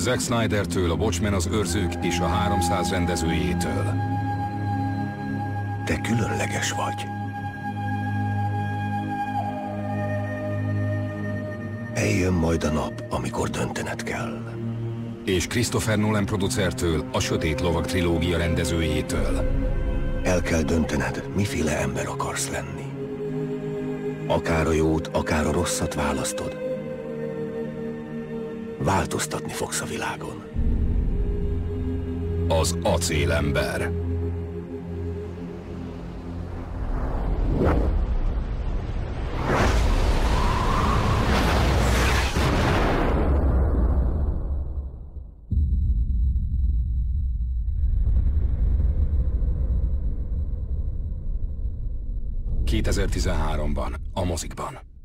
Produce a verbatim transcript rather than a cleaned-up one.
Zack Snydertől, a Watchmen, az Őrzők és a háromszáz rendezőjétől. Te különleges vagy. Eljön majd a nap, amikor döntened kell. És Christopher Nolan producertől, a Sötét Lovag trilógia rendezőjétől. El kell döntened, miféle ember akarsz lenni. Akár a jót, akár a rosszat választod. Változtatni fogsz a világon. Az acélember. kétezer-tizenháromban a mozikban.